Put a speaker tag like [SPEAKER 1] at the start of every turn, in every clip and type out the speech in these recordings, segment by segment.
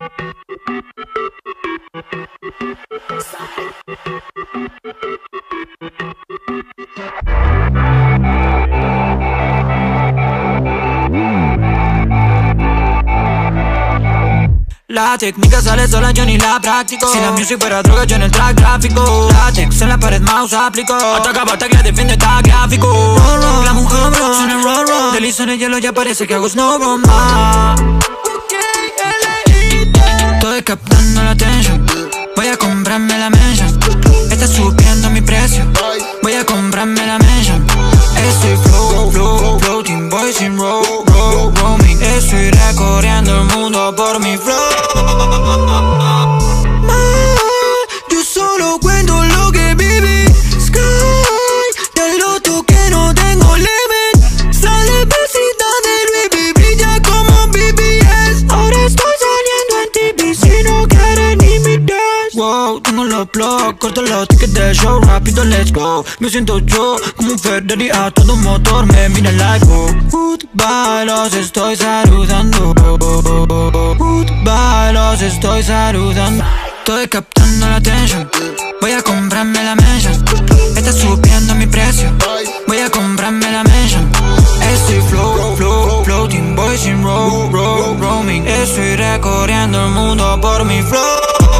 [SPEAKER 1] La técnica sale sola, yo ni la practico. Si la music fuera droga, yo en el track gráfico. Látex en la pared, mouse aplico. Ataca, batalla, defiende, está gráfico. La mujer suena roll, roll. Deslizo en el hielo, ya parece que hago snowball. Estoy captando la atención. Voy a comprarme la mansion. Está subiendo mi precio. Voy a comprarme la mansion. Estoy floating boy sin roaming. Estoy recorriendo el mundo por mi flow. Yo solo cuento lo que viví. Sky, te lo toqué, no tengo limit. Sale besita de Louis, brilla como BBS. Ahora estoy saliendo en TV, si no quieren ni mi dance. Wow, tengo los blogs, corto los tickets del show, rápido let's go. Me siento yo como un Ferrari a todo motor, me mira like goodbye, los estoy saludando. Goodbye, los estoy saludando. Estoy captando la atención. Voy a comprarme la mansion. Está subiendo mi precio. Voy a comprarme la mansion. Estoy floating boy sin roaming. Estoy recorriendo el mundo por mi flow.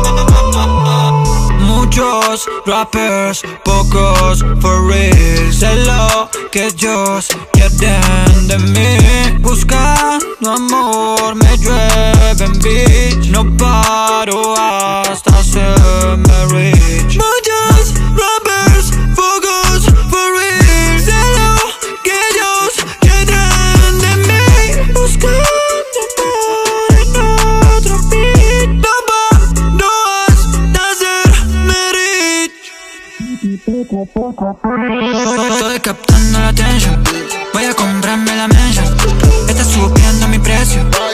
[SPEAKER 1] Muchos rappers, pocos for real. Sé lo que ellos quieren de mí. Buscando amor, me llueven bitch. No paro hasta hacerme rich. Muchos rappers, pocos for real. Sé lo que ellos quieren de mí. Buscando amor en otro beat. No paro hasta hacerme rich. Estoy captando la atención. Voy a comprarme la mansion. Está subiendo mi precio.